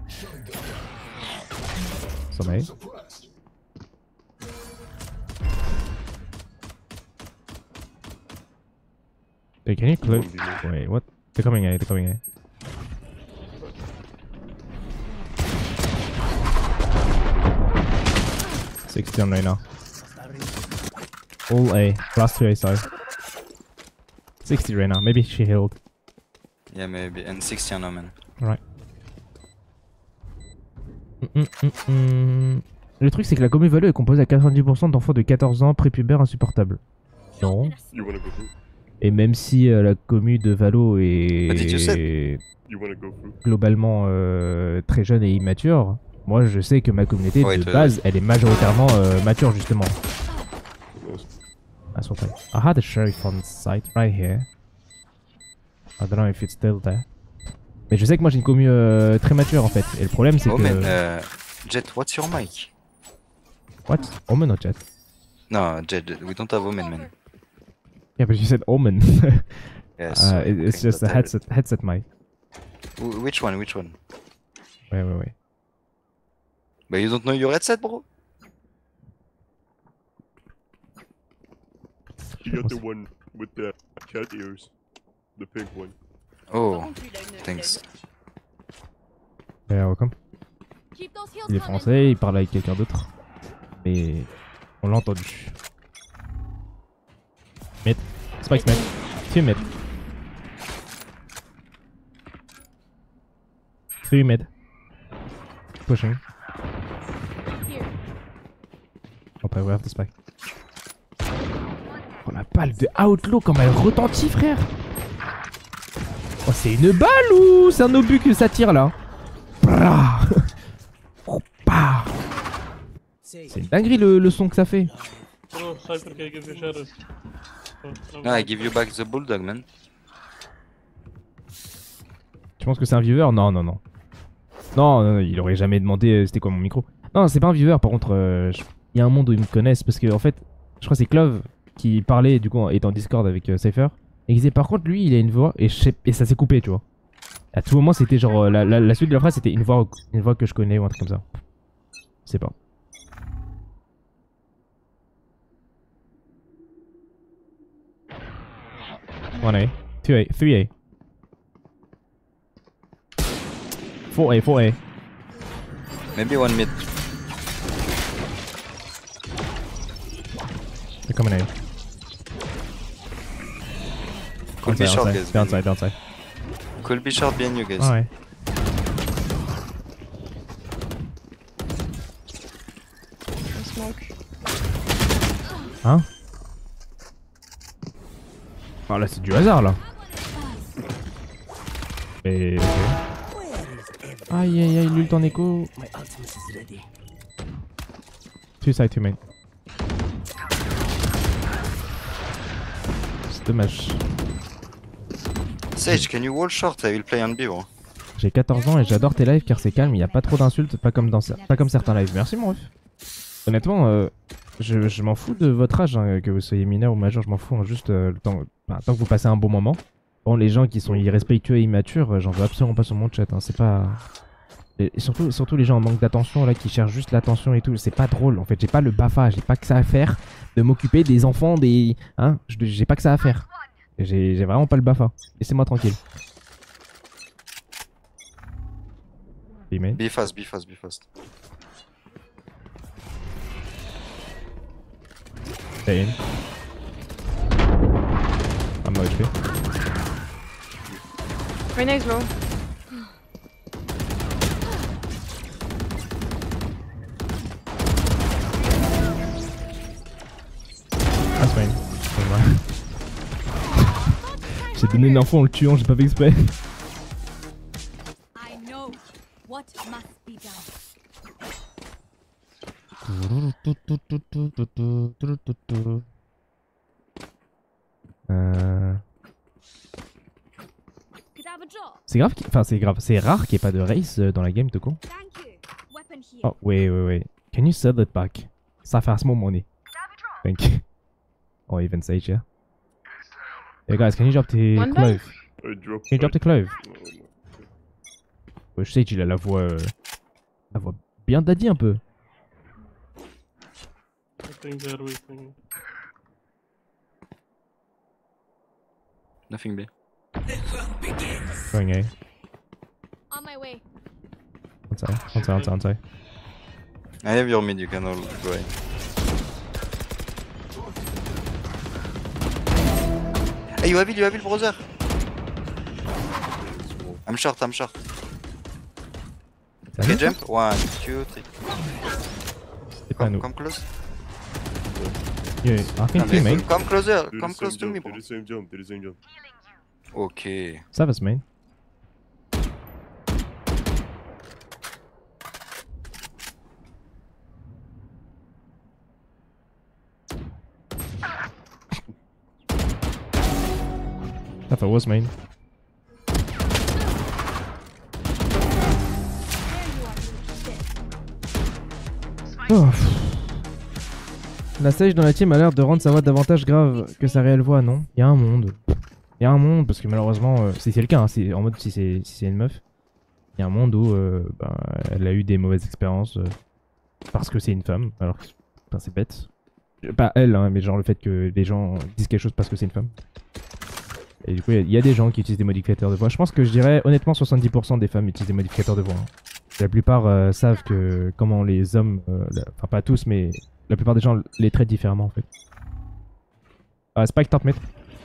Some A. Hey, can you close? Wait, what? They're coming A, they're coming A. $60 on right now. All A, last 2 A side. 60 right now, maybe she healed. Yeah, maybe. And 60 on Omen. Alright. Le truc, c'est que la commu Valo est composée à 90% d'enfants de 14 ans prépubères insupportables. Non. Et même si la commu de Valo est globalement très jeune et immature, moi je sais que ma communauté de base, elle est majoritairement mature justement. That's what I had a sheriff on site right here. I don't know if it's still there. Mais je sais que moi j'ai une commu très mature en fait. Et le problème c'est que... Jet, what's your mic? What? Omen or Jet? No, Jet, we don't have Omen, man. Yeah, but you said Omen. Yes. It's just a headset mic. Which one? Which one? Wait. But you don't know your headset, bro? You got the one with the cat ears. The pink one. Oh, thanks. Yeah, welcome. Il est français, il parle avec quelqu'un d'autre. Mais on l'a entendu. Mid. Spikes mid. Two mid. 3 mid. Pushing. Après, we have the spike. Oh la balle de Outlaw, comme elle retentit, frère! Oh, c'est une balle ou c'est un obus que ça tire là? C'est une dinguerie le son que ça fait. No, I give you back the bulldog, man. Tu penses que c'est un viewer? Non, non, non. Non, il aurait jamais demandé c'était quoi mon micro. Non, c'est pas un viewer, par contre, il y a un monde où ils me connaissent parce que en fait, je crois que c'est Clove qui parlait, du coup, était en Discord avec Cypher. Et il disait par contre, lui, il a une voix et ça s'est coupé, tu vois. À tout moment, c'était genre, la suite de la phrase, c'était une voix que je connais ou un truc comme ça. Je sais pas. One A, 2 A, 3 A. 4 A, 4 A. Maybe one mid. They're coming A. Could be short, guys. Downside. Could be short behind you, guys. Ah ouais. Hein? Ah là c'est du hasard là. Et... Aïe aïe aïe, l'ult en écho. Two side, two main. C'est dommage. Sage, can you wall short? I will play on B, bro. J'ai 14 ans et j'adore tes lives car c'est calme, il n'y a pas trop d'insultes, pas comme certains lives. Merci mon ref. Honnêtement, je m'en fous de votre âge, hein, que vous soyez mineur ou majeur, je m'en fous, hein, juste le temps, tant que vous passez un bon moment. Bon, les gens qui sont irrespectueux et immatures, j'en veux absolument pas sur mon chat, hein, c'est pas... Et surtout les gens en manque d'attention là qui cherchent juste l'attention et tout, c'est pas drôle en fait, j'ai pas le BAFA, j'ai pas que ça à faire de m'occuper des enfants, des... Hein, j'ai pas que ça à faire. J'ai vraiment pas le BAFA, laissez-moi tranquille. Be fast, be fast, be fast. Stay in. I'm low HP. Reyna is low. That's fine. J'ai donné une info en le tuant, j'ai pas fait exprès. C'est grave, c'est rare qu'il n'y ait pas de race dans la game, Toko. Oh, wait. Can you sell it back? Ça fait more money. Thank you. Or even Sage, yeah. Yeah, guys, can you drop the clove? Can you drop the clove? Ouais, je sais qu'il a la voix bien daddy un peu. I think they're waiting. Nothing B. Going A. On my way. On side. I have your mid, you can all go ahead. Hey, you have it, brother! I'm short. Okay, jump. 1, 2, 3. C'est pas nous. Come close. Yeah, I think he main. Come closer. Do the Come same close to me, jump, bro. do the same jump, do the same jump. Okay. Savas main. Safa was main. Oh. La sage dans la team a l'air de rendre sa voix davantage grave que sa réelle voix, non? Il y a un monde. Il y a un monde, parce que malheureusement, si c'est le cas, hein, en mode si c'est une meuf, il y a un monde où elle a eu des mauvaises expériences parce que c'est une femme, alors que enfin, c'est bête. Pas elle, hein, mais genre le fait que les gens disent quelque chose parce que c'est une femme. Et du coup, il y a des gens qui utilisent des modificateurs de voix. Je pense que je dirais honnêtement 70% des femmes utilisent des modificateurs de voix. Hein. La plupart savent que comment les hommes, enfin pas tous, mais la plupart des gens les traitent différemment en fait. Spike top mid.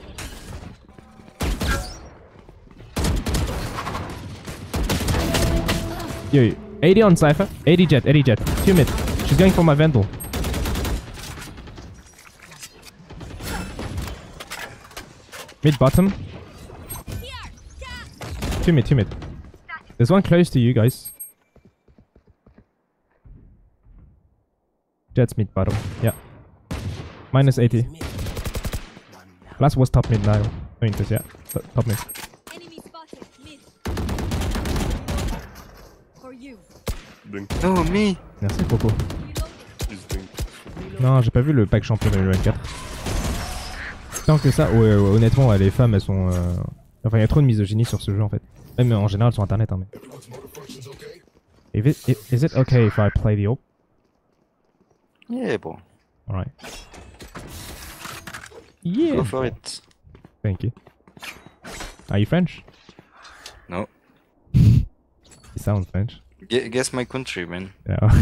Yo, 80 on Cypher, 80 jet, 2 mid. She's going for my Vandal. Mid bottom. 2 mid. There's one close to you guys. Jet's mid bottom, yeah. Minus 80. Last was top mid now. I mean, yeah, top mid. Enemy spotted. Mid. For you. Dunk, No, me! Merci Coco. Reloading. he's dunk. Non, j'ai pas vu le pack champion 2024. Tant que ça, ouais, honnêtement, les femmes elles sont. Enfin, il y a trop de misogynie sur ce jeu en fait. Même en général sur internet. Hein, mais... Is it okay if I play the op? Yeah, bro. Alright. Yeah! Go for it. Thank you. Are you French? No. You sound French. Guess my country, man. Yeah.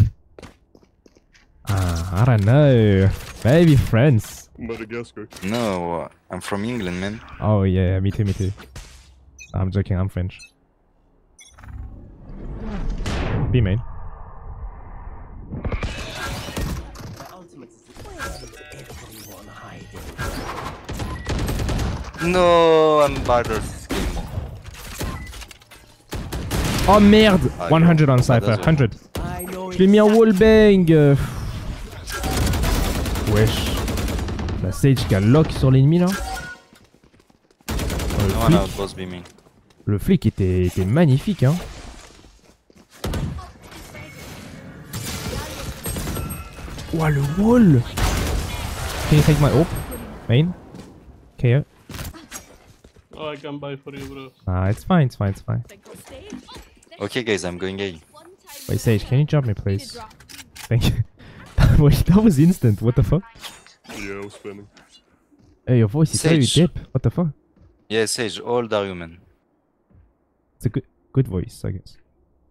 I don't know. Maybe France. Madagascar. No, I'm from England, man. Oh yeah, me too. I'm joking, I'm French. B main. No, I'm bad at this game. Oh merde! Ah, 100 on yo. Cypher, Ah, 100. Je l'ai mis en wallbang! Wesh. La Sage qui a lock sur l'ennemi là. No one out was be me. Le flic était magnifique hein. Ouah le wall! Can you take my op? Main? KO? Oh, I can buy for you, bro. Ah, it's fine. Then go stay. Okay, guys, I'm going A. One time. Wait, Sage, can you jump me please? Drop. Thank you. Wait, that was instant, what the fuck? Yeah, I was spamming. Hey, your voice is very Sage. deep, what the fuck? Yeah, Sage, old are you, man? It's a good voice, I guess.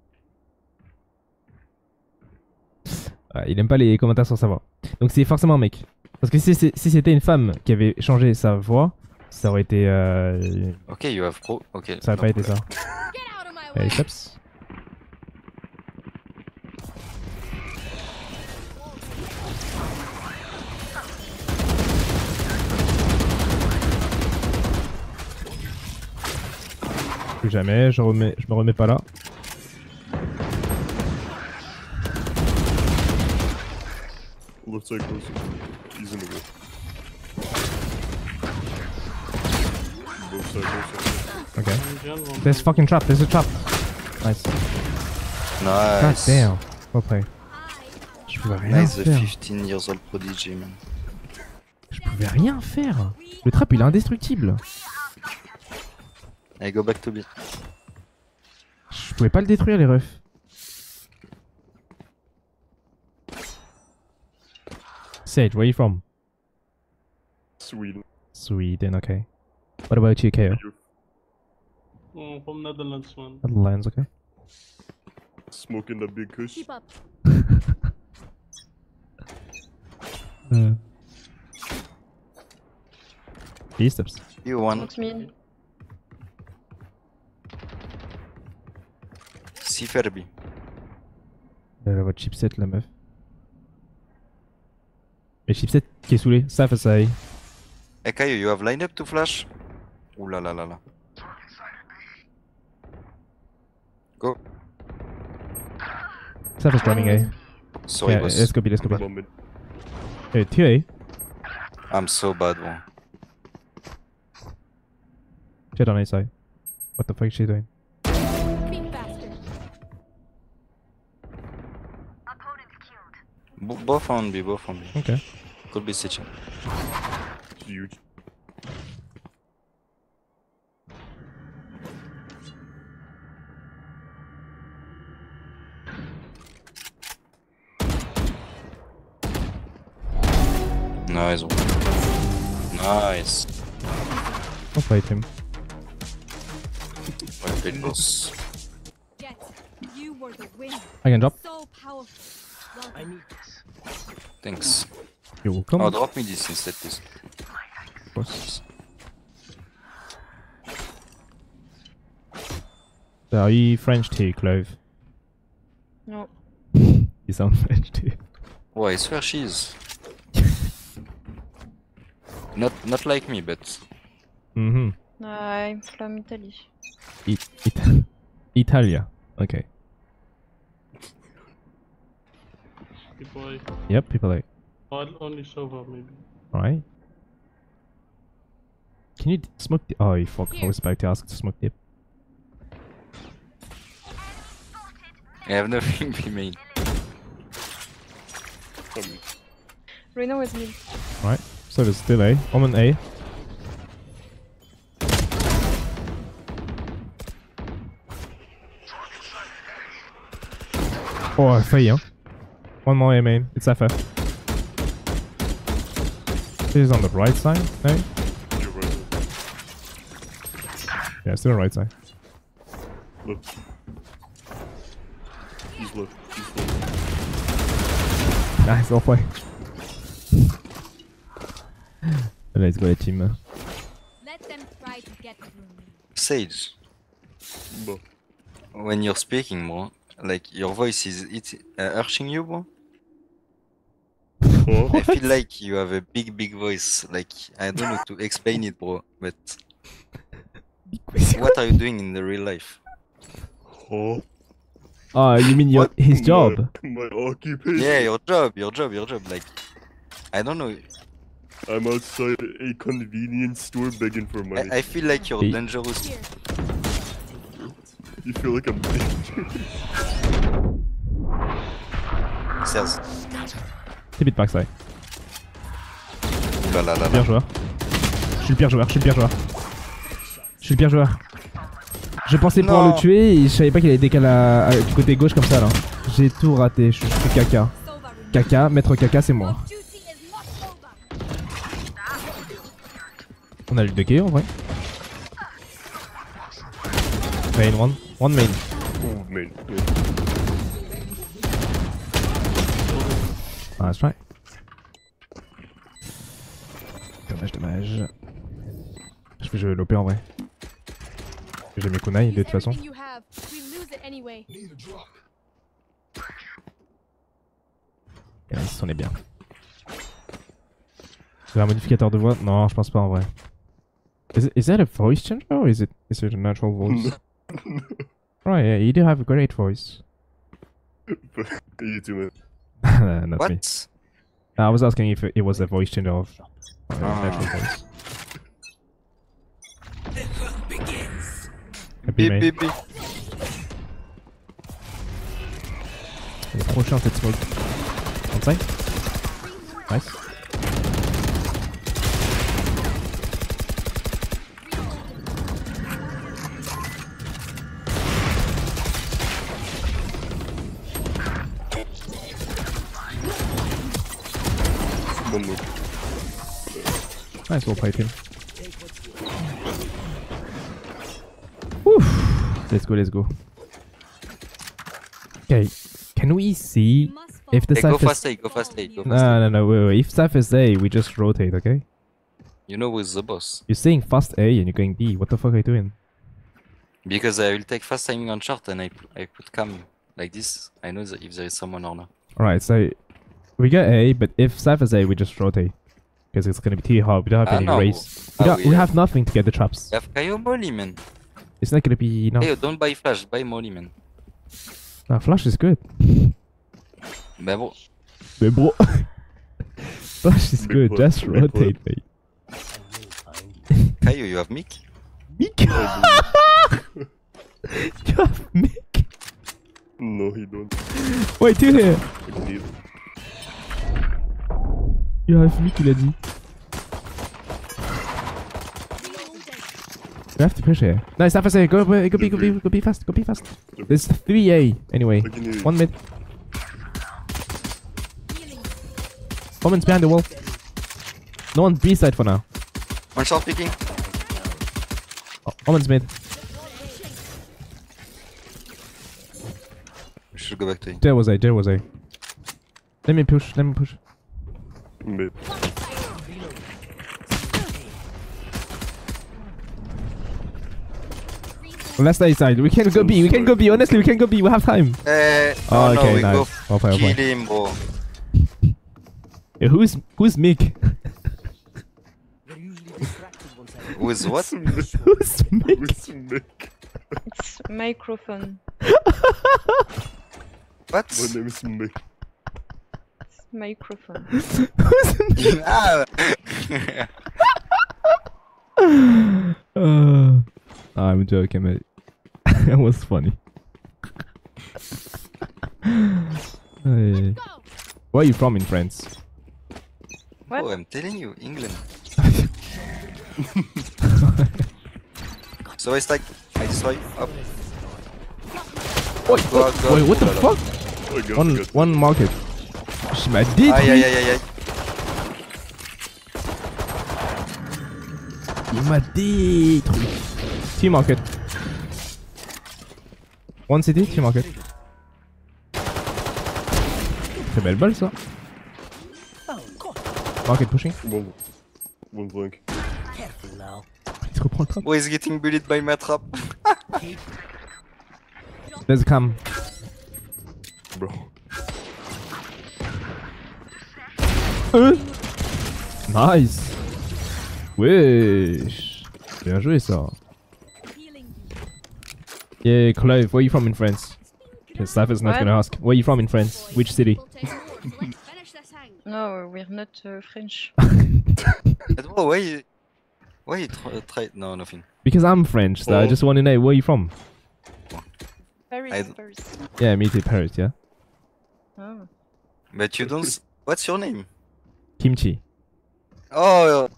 Il aime pas les commentaires sur sa voix. Donc c'est forcément un mec. Parce que si c'était une femme qui avait changé sa voix, ça aurait été... Okay, you have pro. Okay. ça aurait pas été ça. Get out of my way. Allez, steps. Plus jamais, je me remets pas là. Left side closer. He's in the way. Both side. Okay. Jump one. There's fucking trap, there's a trap. Nice. God Nice. damn. Well played. Je pouvais rien Nice, the faire. 15 years old prodigy, man. Je pouvais rien faire. Le trap il est indestructible. I go back to B. Je pouvez pas le détruire les refs. Sage, where are you from? Sweden. Sweden, okay. What about you, KO? From Netherlands, man. Netherlands, okay. Smoking the big kush. Keep up. B-steps. You one. Not me. Si Ferbi. Elle a votre chipset, la meuf. Le chipset qui est saoulé, ça fait ça. Hey Kaio, you have line up to flash? Ooh la la la la. Go. Ça fait running A. Sorry Yeah, boss. let's go B, let's go B. Moment. Hey, TA. I'm so bad one. Jet on A side. What the fuck is she doing? Be faster. Both on B, both on B. Okay. Could be stitching. Huge. Nice one. Nice. Don't fight him. Well played boss. Jet, you were the winner. I can drop. So powerful. Welcome. Thanks. You're welcome. Oh, drop me this instead, please. Of course. So are you French too, Clove? No. You sound French too. Oh, I swear she is. Not like me, but Mm-hmm. I'm from Italy. Italia. Okay. People like, Yep, people like. only Sova, maybe. Alright. Can you smoke the— oh, you fuck. I was about to ask to smoke dip. I have nothing be main. Reno with me. Alright. So there's still A. Omen A. Oh, failli, hein. One more A main. It's FF. This is on the right side, no? You're right. Yeah, still on the right side. Left. He's left. He's left. Nice, well play. Let's go, team. Let them try to get through me. Sage, Bon. when you're speaking, bro, like your voice is hurting you, bro. Oh. I feel like you have a big voice. Like I don't know to explain it, bro. But what are you doing in the real life? Oh. Oh, you mean your— his job? My occupation. Yeah, your job. Like I don't know. I'm outside a convenience store begging for money. I feel like you're Hey. dangerous. Here. You feel like I'm dangerous. Serge. C'est bit backside. Ouh là là là là. Pire joueur. Je suis le pire joueur, je suis le pire joueur. Je suis le pire joueur. Je pensais pouvoir Non. le tuer et je savais pas qu'il allait décaler du côté gauche comme ça là. J'ai tout raté, je suis caca. Sova removed. Caca, maître caca, c'est moi. Your duty is not over. On a le 2K en vrai. Main one. One main. Oh, man. Ah, that's right. Dommage. Je vais jouer l'OP en vrai. J'ai mes kunai de toute façon. Everything you have, we lose it anyway. Nice, on est bien. C'est un modificateur de voix? Non, je pense pas en vrai. Is that a voice changer or is it a natural voice? Right, yeah, you do have a great voice. You too, man. That's me. What? I was asking if it was a voice changer of natural voice. Happy main. Beep. Le prochain cette smoke. Outside. Nice. One more. Nice, well played, team. Whew. Let's go, let's go. Okay, can we see You must if the Hey, go Cypher... fast A, go fast A, go fast No, A. no, no, wait. If Cypher's A, we just rotate, okay? You know who's the boss. You're saying fast A and you're going B. What the fuck are you doing? Because I will take fast timing on short and I put cam like this. I know that if there is someone or not. Alright, so we get A, but if Cypher's A, we just rotate. Because it's gonna be too hard. We don't have any no. race. Ah, We have nothing to get the traps. You have Kaio Molly, man. It's not gonna be enough. Hey, don't buy flash, buy Molly, man. Nah, flash is good. Mais bon. Mais bro. Flash is Big good. play, Just big rotate, mate. Kaio, you have Mick? Mick! You have Mick? No, he don't. Wait, two here. Indeed. You have Mick, il a dit. We have to push here. Nice, Cypher's A. Go B, go B fast, go B fast. There's 3A anyway. I can hear you. One mid. Omen's behind the wall. No one's B side for now. One shot picking. Omen's mid. We should go back to A. There was A. Let me push. Mid. Let's stay side. We can go B. Honestly, we can go B. We have time. Oh, no, okay, we nice. go Well played, well kill played. him, bro. Yeah, who's Mick? Who's what? Who's Mick? With Mick. It's microphone. What? My name is Mick. It's microphone. Who's Mick? Ah. I'm joking, mate. That was funny. Hey. Go. Where are you from in France? What? Oh, I'm telling you, England. So it's like, I destroy, up. Wait, Go out, go wait, out. what the Oh, fuck? I got it. One market. Je m'a détruit. Aïe aïe aïe aïe aïe. Il m'a détruit. Team market. One city, team market. Très belle balle ça. Market pushing. One flank. Il se reprend le trap. Oh, he's getting bullied by my trap. There's a cam. Bro. Nice. Wesh. Bien joué ça. Healing Yeah, Clive, where are you from in France? Because Cypher's not What? gonna ask. Where are you from in France? Which city? will take more. Let's finish this hang. No, we're not French. But bro, why you try? No, nothing. Because I'm French, so I Oh. just want to know where are you from? Paris, I- Paris. Yeah, me too, Paris, yeah. Oh. But you don't. What's your name? Kimchi. Oh,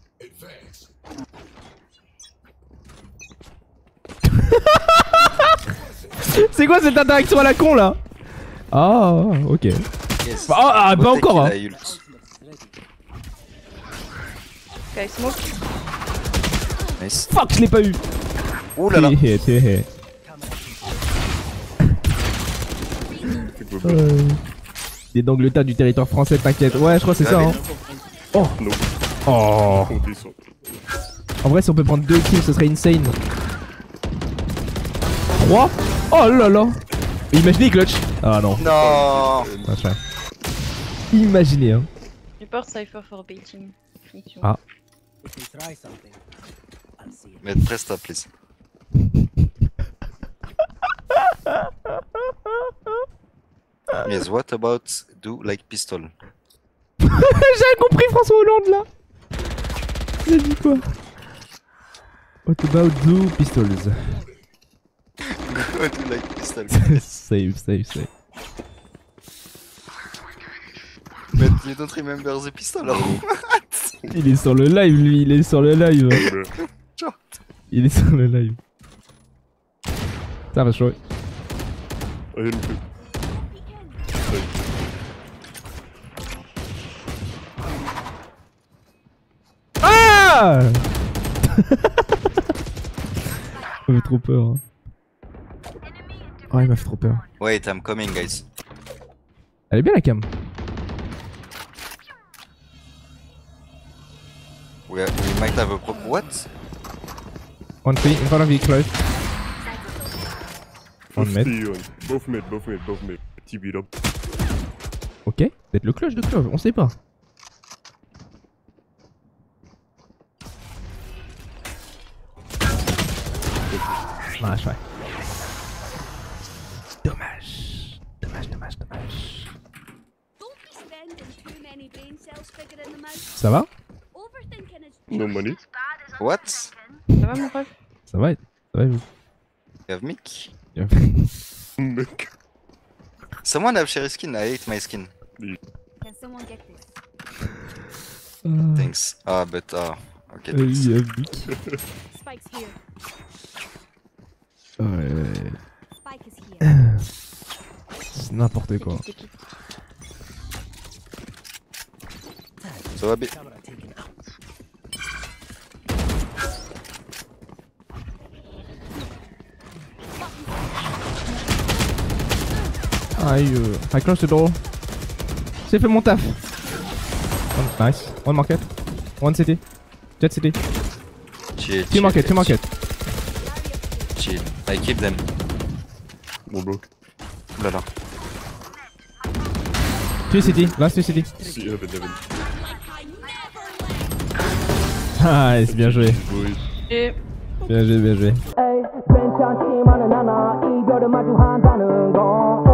C'est quoi cette interaction à la con là? Oh, ok. yes. Ah, Go pas take encore, it, hein. I ult. Okay, smoke. Nice. Fuck, je l'ai pas eu. Ouh là là. T'es here. Il est d'Angleterre du territoire français, t'inquiète. Ouais, je crois que c'est ça. Hein. Oh. No. Oh. Oh, this one. En vrai, si on peut prendre 2 kills, ce serait insane. 3. Oh là là. Imaginez clutch. Ah non. Non. That's right. Imaginez, hein. Report Cypher for baiting. Thank you. Ah. Mais presta, please. Yes, what about do like pistol? J'avais compris François Hollande là. Il a dit quoi? What about do pistols? What do like pistol? Save. But you don't remember the pistol? Il est sur le live lui, il est sur le live. Bro. Il est sur le live. Ça va chaud. I hit him too. quoi? Il m'a fait trop peur. Hein. Oh, il m'a fait trop peur. Wait, I'm coming, guys. Elle est bien la cam. We might have a problem. What? 1 3 in front of you, close. On Both mid. stay on. Both mid. TB it up. Ok, peut-être le clutch de Clove, on sait pas. Dommage, ouais. Dommage. Don't be spending too many brain cells figuring them out. Ça va? Overthinking is No money. What? Ça va mon ref? Ça va, vous? You have mic? Mec. Someone have share skin? I hate my skin. Can someone get this? Thanks. Ah, but okay. Thanks. Spike's here. Ouais, Spike is here. c'est n'importe quoi. C'est qui? So a bit. I close the door. C'est fait mon taf. Nice. One market. One city. Jet city. Chill. Two market. Chill. I keep them. Bon bloc. Ouh là là. 2 city. Last 2 city. See heaven. Nice, bien joué. Boys. Et... Bien joué. 에이, 괜찮지만은 않아 이별을 마주한다는 건